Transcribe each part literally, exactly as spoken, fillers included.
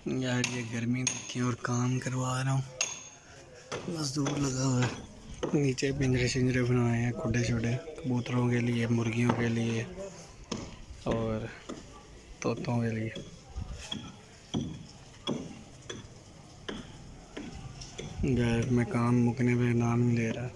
यार ये गर्मी देखी और काम करवा रहा हूँ, मजदूर लगा हुआ है। नीचे पिंजरे शिंजरे बनाए हैं छोटे छोटे कबूतरों के लिए, मुर्गियों के लिए और तोतों के लिए। यार मैं काम मुकने पे नाम नहीं ले रहा।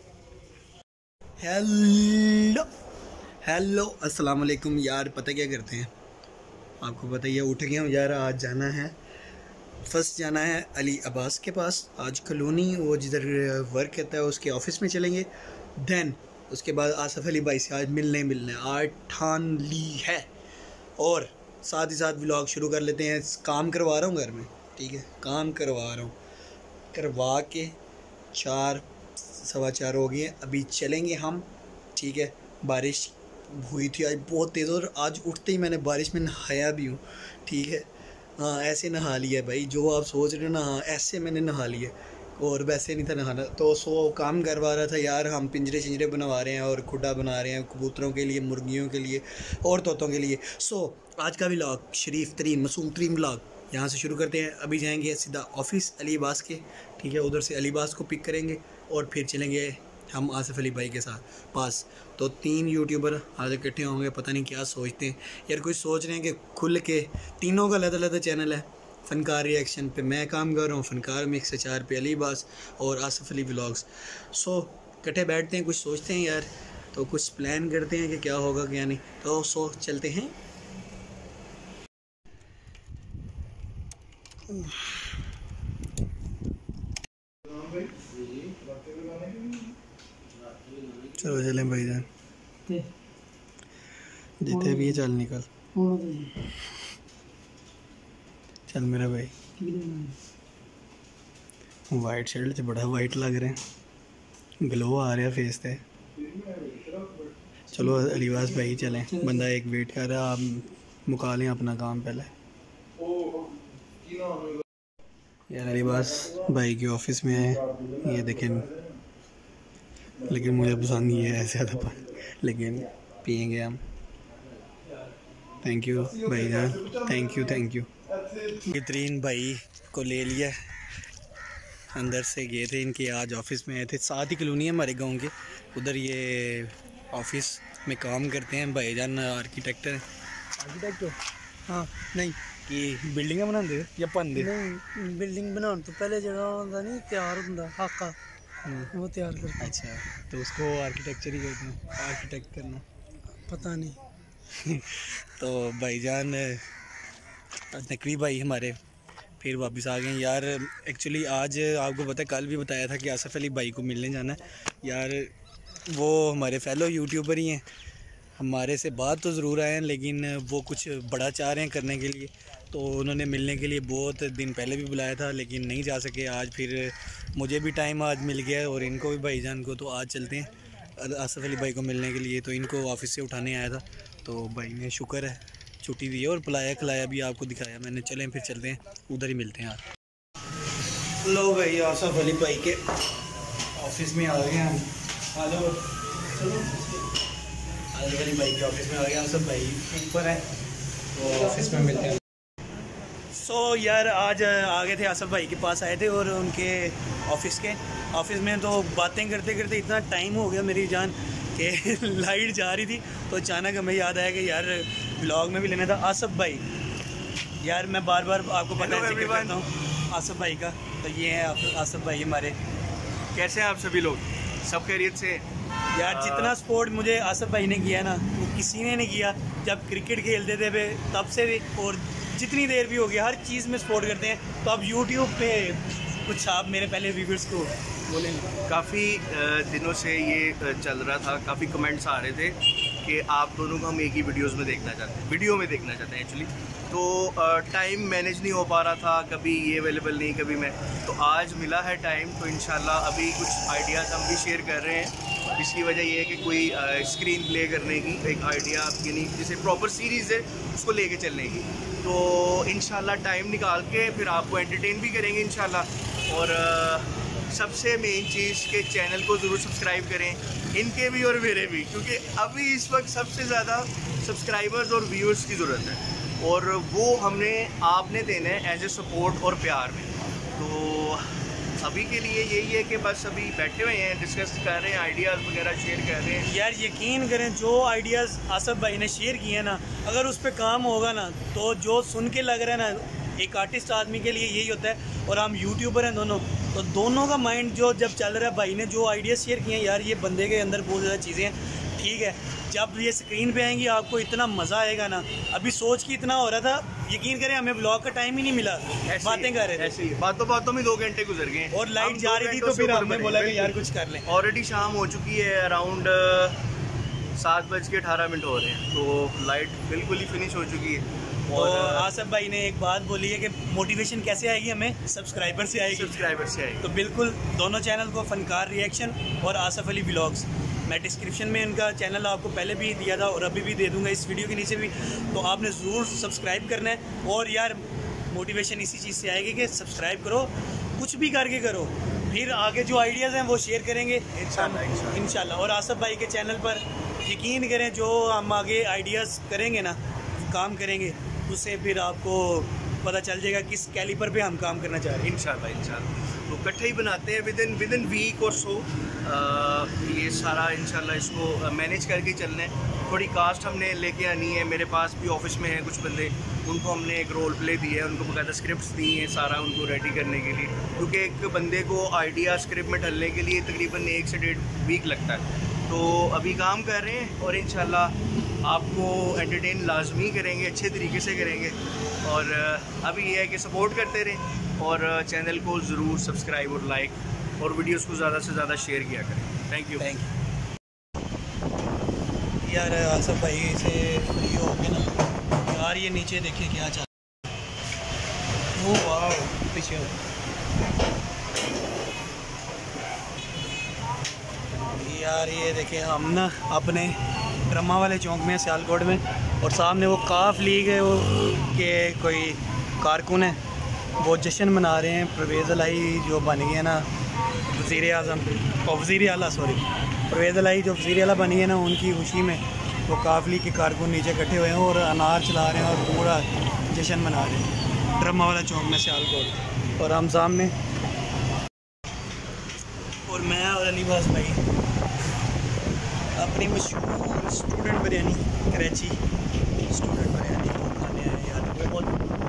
हेलो हेलो अस्सलाम वालेकुम। यार पता क्या करते हैं, आपको पता ही है, उठ गया हूँ यार। आज जाना है, फर्स्ट जाना है अली अब्बास के पास। आज कॉलोनी वो जिधर वर्क करता है उसके ऑफिस में चलेंगे। देन उसके बाद आसफ़ अली भाई से आज मिलने मिलने आज ठान ली है। और साथ ही साथ व्लॉग शुरू कर लेते हैं। काम करवा रहा हूँ घर में, ठीक है, काम करवा रहा हूँ। करवा के चार सवा चार हो गए, अभी चलेंगे हम, ठीक है। बारिश हुई थी आज बहुत तेज़ और आज उठते ही मैंने बारिश में नहाया भी हूँ, ठीक है। हाँ ऐसे नहा लिया भाई, जो आप सोच रहे हो ना, हाँ ऐसे मैंने नहा लिया और वैसे नहीं था नहाना। तो सो काम करवा रहा था यार। हम पिंजरे शिंजरे बनवा रहे हैं और खुडा बना रहे हैं कबूतरों के लिए, मुर्गियों के लिए और तोतों के लिए। सो आज का व्लॉग शरीफ तरीन मासूम तरीन व्लॉग यहाँ से शुरू करते हैं। अभी जाएंगे सीधा ऑफिस अली अब्बास के, ठीक है। उधर से अली अब्बास को पिक करेंगे और फिर चलेंगे हम आसिफ अली भाई के साथ पास। तो तीन यूट्यूबर आज इकट्ठे होंगे, पता नहीं क्या सोचते हैं यार। कुछ सोच रहे हैं कि खुल के तीनों का अलग अलग चैनल है। फ़नकार रिएक्शन पे मैं काम कर रहा हूँ, फ़नकार मिक्स चार पे अली अब्बास और आसिफ अली व्लॉग्स। सो इकट्ठे बैठते हैं, कुछ सोचते हैं यार, तो कुछ प्लान करते हैं कि क्या होगा क्या नहीं। तो सो चलते हैं। चलो चले भाईजान, जितने भी चल निकल। चल मेरा भाई, वाइट शर्ट से बड़ा वाइट लग रहे हैं, ग्लो आ रहा फेस पे। चलो अली अब्बास भाई चलें, बंदा एक वेट कर रहा है, आप मुका लें अपना काम पहले। यार अली अब्बास भाई के ऑफिस में है, ये देखें, लेकिन मुझे पसंद नहीं है ऐसे ज़्यादा, लेकिन पियेंगे हम। थैंक यू भाई जान, थैंक यू थैंक यू। बेहतरीन भाई को ले लिया, अंदर से गए थे, इनके आज ऑफिस में आए थे। साथ ही कॉलोनी है हमारे गांव के, उधर ये ऑफिस में काम करते हैं। भाईजान आर्किटेक्ट हैं। आर्किटेक्ट हो? हाँ नहीं कि बिल्डिंग बनाते या बनते? नहीं, बिल्डिंग बनाने तो पहले जगह होता नहीं तैयार होता हाका, वो तैयार करते। अच्छा, तो उसको आर्किटेक्चर ही कहते हैं, आर्किटेक्ट करना पता नहीं। तो भाईजान नकवी भाई हमारे फिर वापस आ गए यार। एक्चुअली आज आपको पता है, कल भी बताया था कि आसिफ अली भाई को मिलने जाना है यार। वो हमारे फेलो यूट्यूबर ही हैं, हमारे से बात तो ज़रूर आए हैं, लेकिन वो कुछ बड़ा चाह रहे हैं करने के लिए। तो उन्होंने मिलने के लिए बहुत दिन पहले भी बुलाया था, लेकिन नहीं जा सके। आज फिर मुझे भी टाइम आज मिल गया और इनको भी भाईजान को। तो आज चलते हैं आसिफ अली भाई को मिलने के लिए। तो इनको ऑफिस से उठाने आया था, तो भाई ने शुक्र है छुट्टी दी है और पिलाया खिलाया भी, आपको दिखाया मैंने। चलें फिर चलते हैं, उधर ही मिलते हैं यार। लो भाई आसिफ अली भाई के ऑफिस में आ गए हम। हेलो चलो, आसिफ अली भाई के ऑफिस में आ गया। आसिफ भाई ऊपर है, तो ऑफिस में मिलते हैं। सो so, यार आज आ गए थे, आसिफ भाई के पास आए थे और उनके ऑफिस के ऑफिस में तो बातें करते करते इतना टाइम हो गया मेरी जान कि लाइट जा रही थी। तो अचानक हमें याद आया कि यार ब्लॉग में भी लेना था आसिफ भाई। यार मैं बार बार आपको पता है जिक्र करता हूँ आसिफ भाई का। तो ये है आसिफ भाई हमारे। कैसे हैं आप सभी लोग? सब खैरियत से? यार जितना सपोर्ट मुझे आसिफ भाई ने किया ना, वो किसी ने नहीं किया। जब क्रिकेट खेलते थे वे तब से भी, और जितनी देर भी हो गई, हर चीज़ में सपोर्ट करते हैं। तो अब यूट्यूब पे कुछ आप मेरे पहले व्यूअर्स को बोलें। काफ़ी दिनों से ये चल रहा था, काफ़ी कमेंट्स आ रहे थे कि आप दोनों को हम एक ही वीडियोस में देखना चाहते हैं, वीडियो में देखना चाहते हैं एक्चुअली। तो टाइम मैनेज नहीं हो पा रहा था, कभी ये अवेलेबल नहीं, कभी मैं। तो आज मिला है टाइम, तो इंशाल्लाह अभी कुछ आइडियाज़ हम भी शेयर कर रहे हैं। इसकी वजह ये है कि कोई स्क्रीन प्ले करने की एक आइडिया, यानी जैसे प्रॉपर सीरीज़ है उसको लेके चलने की। तो इंशाल्लाह टाइम निकाल के फिर आपको एंटरटेन भी करेंगे इंशाल्लाह। और सबसे मेन चीज़ के चैनल को ज़रूर सब्सक्राइब करें, इनके भी और मेरे भी, क्योंकि अभी इस वक्त सबसे ज़्यादा सब्सक्राइबर्स और व्यूअर्स की ज़रूरत है। और वो हमने आपने देना है एज ए सपोर्ट और प्यार में। तो अभी के लिए यही है कि बस अभी बैठे हुए हैं, डिस्कस कर रहे हैं, आइडियाज़ वगैरह शेयर कर रहे हैं। यार यकीन करें, जो आइडियाज़ आसफ भाई ने शेयर किए ना, अगर उस पर काम होगा ना, तो जो सुन के लग रहा है ना, एक आर्टिस्ट आदमी के लिए यही होता है। और हम यूट्यूबर हैं दोनों, तो दोनों का माइंड जो जब चल रहा है, भाई ने जो आइडिया शेयर किए हैं यार, ये बंदे के अंदर बहुत ज़्यादा चीज़ें हैं। ठीक है, जब ये स्क्रीन पे आएंगी आपको इतना मज़ा आएगा ना। अभी सोच के इतना हो रहा था, यकीन करें हमें ब्लॉग का टाइम ही नहीं मिला, बातें कर रहे थे, ऐसे ही बातों बातों में दो घंटे गुजर गए और लाइट जा रही थी, तो फिर हमने बोला कि यार कुछ कर लें। ऑलरेडी शाम हो चुकी है, अराउंड सात बज के अठारह मिनट हो रहे हैं, तो लाइट बिल्कुल ही फिनिश हो चुकी है। और तो आसफ भाई ने एक बात बोली है कि मोटिवेशन कैसे आएगी, हमें सब्सक्राइबर से आएगी। सब्सक्राइबर से आएगी। तो बिल्कुल दोनों चैनल को, फनकार रिएक्शन और आसफ अली व्लॉग्स, मैं डिस्क्रिप्शन में इनका चैनल आपको पहले भी दिया था और अभी भी दे दूंगा इस वीडियो के नीचे भी, तो आपने ज़रूर सब्सक्राइब करना है। और यार मोटिवेशन इसी चीज़ से आएगी कि सब्सक्राइब करो, कुछ भी करके करो, फिर आगे जो आइडियाज़ हैं वो शेयर करेंगे इंशाल्लाह इंशाल्लाह। और आसफ भाई के चैनल पर यकीन करें, जो हम आगे आइडियाज़ करेंगे ना, काम करेंगे, उससे फिर आपको पता चल जाएगा किस कैलिपर पे हम काम करना चाह रहे हैं। इंशाल्लाह इंशाल्लाह तो इकट्ठे ही बनाते हैं within within week और सो। ये सारा इंशाल्लाह इसको मैनेज करके चलना है। थोड़ी कास्ट हमने लेके आनी है, मेरे पास भी ऑफिस में हैं कुछ बंदे, उनको हमने एक रोल प्ले दिया है, उनको बकायदा स्क्रिप्ट्स दी हैं सारा उनको रेडी करने के लिए, क्योंकि एक बंदे को आइडिया स्क्रिप्ट में ढलने के लिए तकरीबन एक से डेढ़ वीक लगता है। तो अभी काम कर रहे हैं और इंशाल्लाह आपको एंटरटेन लाजमी करेंगे, अच्छे तरीके से करेंगे। और अभी ये है कि सपोर्ट करते रहें और चैनल को ज़रूर सब्सक्राइब और लाइक और वीडियोस को ज़्यादा से ज़्यादा शेयर किया करें। Thank you thank you. यार आसफ भाई से फ्री हो गए ना यार, ये नीचे देखिए क्या चल रहा है। वो वाह पीछे यार, ये देखें हम ना अपने ड्रामा वाले चौक में, सियालकोट में, और सामने वो काफ लीग है, वो के कोई कारकुन है, वो जश्न मना रहे हैं। परवेज़ अलाई जो बन गए ना वज़ीर आज़म, और वज़ीर आला सॉरी परवेज़ अलाई जो वज़ीर आला बनी है ना, उनकी खुशी में वो काफ लीग के कारकुन नीचे इकट्ठे हुए हैं और अनार चला रहे हैं और पूरा जश्न मना रहे हैं ड्रामा वाला चौक में सियालकोट। और हम सामने, और मैं और अलीबाज भाई अपनी मशहूर स्टूडेंट बिरयानी, कराची स्टूडेंट बिरयानी को खाने आए यार। बहुत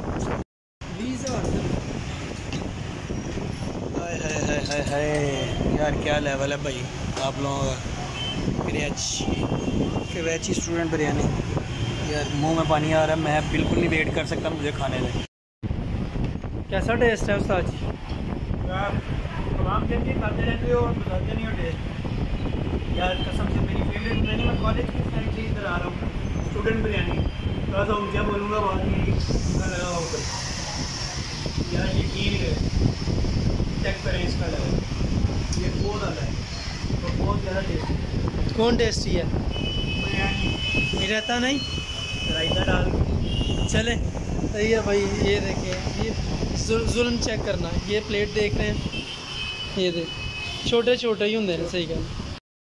हाय हाय हाय हाय हाय यार, क्या लेवल है भाई आप लोगों का। कराची कराची स्टूडेंट बिरयानी यार, मुंह में पानी आ रहा है, मैं बिल्कुल नहीं वेट कर सकता, मुझे खाने में। कैसा टेस्ट है उस्ताद जी? तमाम दिन की खाते रहते हो और बताते नहीं हो टेस्ट यार, कसम से मेरी फेवरेट बिरयानी। मैं कॉलेज की साइड से इधर आ रहा हूँ, स्टूडेंट बिरयानी, थोड़ा सा ऊँचा बोलूँगा, बाद में लगा होगा यार, यकीन है, चेक करें इसका लेवल, ये बहुत ज़्यादा है, तो बहुत ज़्यादा टेस्टी। कौन टेस्टी है? बिरयानी ये रहता नहीं, रायता डाल के चले सही है भाई। ये देखें, ये जुल- जुल्म चेक करना, ये प्लेट देख रहे हैं, ये देख छोटे छोटे ही होंगे ना, सही कहना।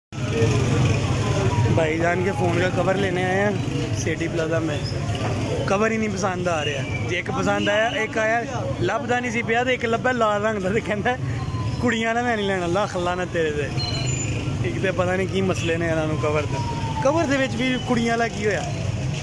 भाईजान के फ़ोन का कवर लेने आए हैं सिटी प्लाजा में, कवर ही नहीं पसंद आ रहा। एक पसंद आया, एक आया लभदा नहीं सी पिया, एक लब्भा लाल रंग का, कहता कुड़ियां ना मैं नहीं लेना, लख लाना तेरे से। एक तो पता नहीं की मसले ने इन्होंने कवर दे कवर दे विच भी कुड़ियां ला की होया।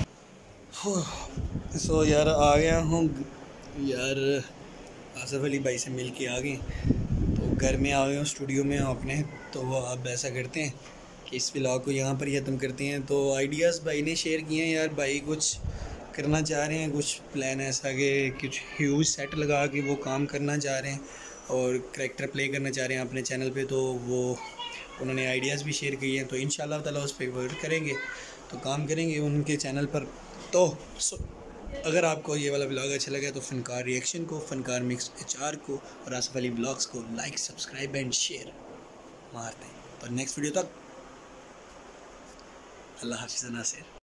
सो यार आ गया हूँ यार, आसफ अली भाई से मिल के आ गए, तो घर में आ गए हूँ, स्टूडियो में अपने। तो वो अब ऐसा करते हैं कि इस व्लॉग को यहाँ पर ही ख़त्म करते हैं। तो आइडियाज़ भाई ने शेयर किए हैं यार, भाई कुछ करना चाह रहे हैं, कुछ प्लान ऐसा कि कुछ ह्यूज सेट लगा के वो काम करना चाह रहे हैं और करैक्टर प्ले करना चाह रहे हैं अपने चैनल पे। तो वो उन्होंने आइडियाज़ भी शेयर किए हैं, तो इंशाल्लाह ताला उस पर वर्क करेंगे, तो काम करेंगे उनके चैनल पर। तो अगर आपको ये वाला व्लॉग अच्छा लगा तो फनकार रिएक्शन को, फनकार मिक्स एच आर को और आसफ अली व्लॉग्स को लाइक, सब्सक्राइब एंड शेयर मारते हैं। तो नेक्स्ट वीडियो तक अल्लाह हाफ़िज़ नासिर।